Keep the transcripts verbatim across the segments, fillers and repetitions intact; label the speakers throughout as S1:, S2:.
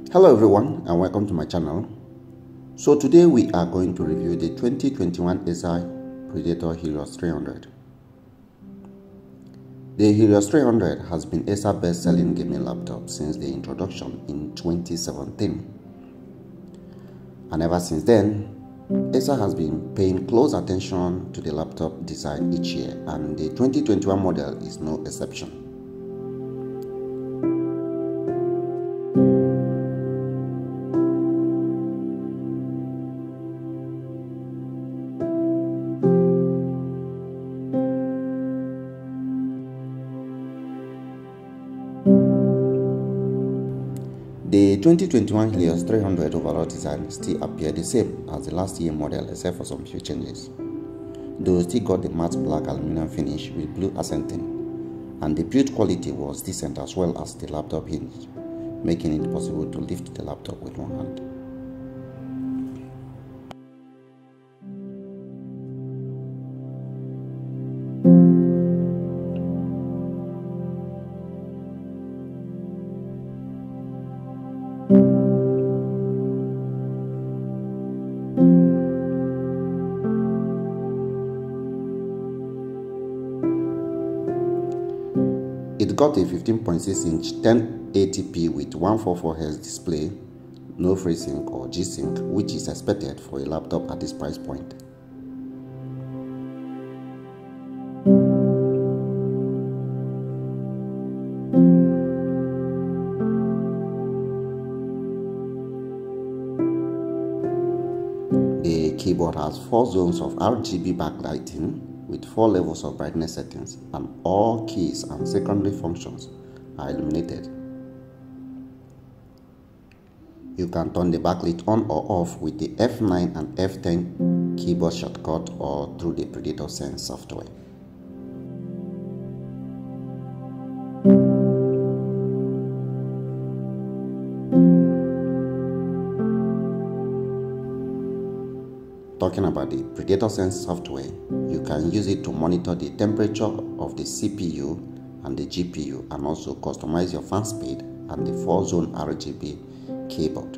S1: Hello everyone and welcome to my channel. So today we are going to review the twenty twenty-one Acer Predator Helios three hundred. The Helios three hundred has been Acer's best-selling gaming laptop since the introduction in twenty seventeen. And ever since then, Acer has been paying close attention to the laptop design each year, and the twenty twenty-one model is no exception. The twenty twenty-one Helios three hundred overall design still appeared the same as the last year model except for some few changes. Though still got the matte black aluminum finish with blue accenting, and the build quality was decent as well as the laptop hinge, making it possible to lift the laptop with one hand. It got a fifteen point six inch ten eighty p with one forty-four hertz display, no FreeSync or G-Sync, which is expected for a laptop at this price point. The keyboard has four zones of R G B backlighting with four levels of brightness settings, and all keys and secondary functions are illuminated. You can turn the backlight on or off with the F nine and F ten keyboard shortcut or through the Predator Sense software. Talking about the Predator Sense software, you can use it to monitor the temperature of the C P U and the G P U, and also customize your fan speed and the four zone R G B keyboard.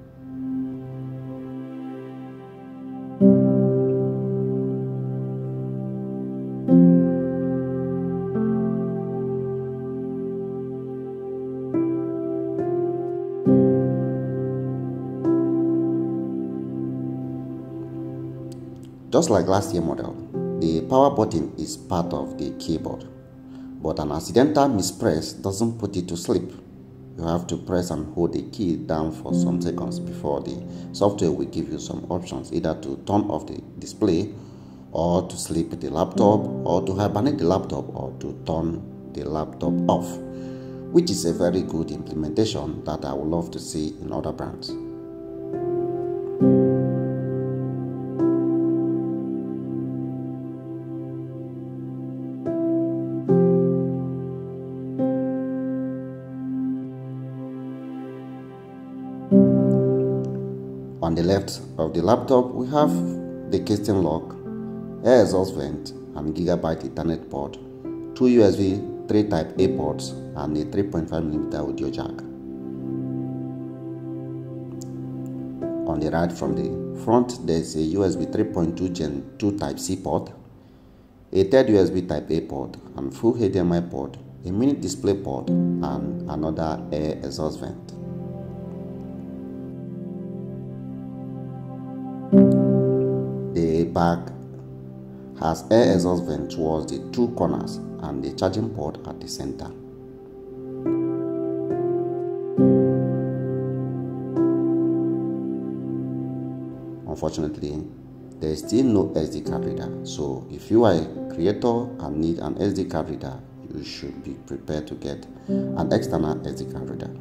S1: Just like last year model, the power button is part of the keyboard, but an accidental mispress doesn't put it to sleep. You have to press and hold the key down for some seconds before the software will give you some options, either to turn off the display, or to sleep the laptop, or to hibernate the laptop, or to turn the laptop off, which is a very good implementation that I would love to see in other brands. On the left of the laptop, we have the keystone lock, air exhaust vent, and Gigabyte Ethernet port, two U S B three type A ports, and a three point five millimeter audio jack. On the right from the front, there is a U S B three point two gen two type C port, a third U S B type A port, and full H D M I port, a mini display port, and another air exhaust vent. The back has air exhaust vent towards the two corners and the charging port at the center. Unfortunately, there is still no S D card reader, so if you are a creator and need an S D card reader, you should be prepared to get an external S D card reader.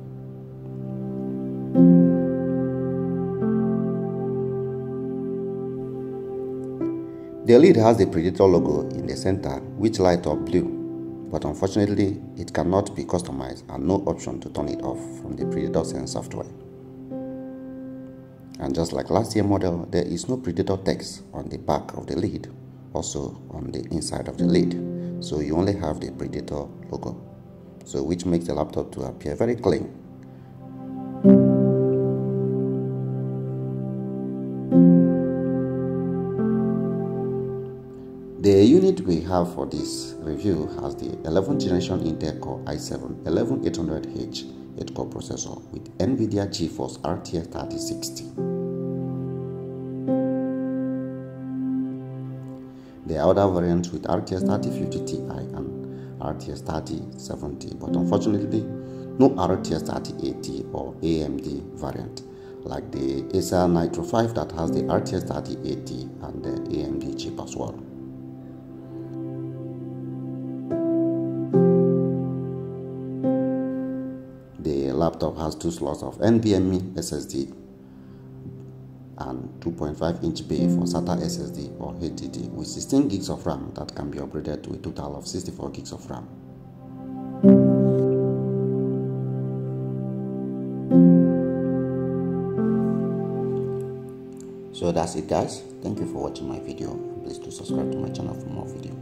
S1: The lid has the Predator logo in the center, which lights up blue, but unfortunately it cannot be customized and no option to turn it off from the Predator Sense software. And just like last year model, there is no Predator text on the back of the lid, also on the inside of the lid, so you only have the Predator logo, so which makes the laptop to appear very clean. chip we have for this review has the eleventh generation Intel Core i seven eleven eight hundred H eight core processor with NVIDIA GeForce R T X thirty sixty. There are other variants with R T X thirty fifty Ti and R T X thirty seventy, but unfortunately no R T X thirty eighty or A M D variant like the Acer Nitro five that has the R T X thirty eighty and the A M D chip as well. The laptop has two slots of NVMe S S D and two point five inch bay for SATA S S D or H D D with sixteen gigs of RAM that can be upgraded to a total of sixty-four gigs of RAM. So that's it guys. Thank you for watching my video. Please do subscribe to my channel for more videos.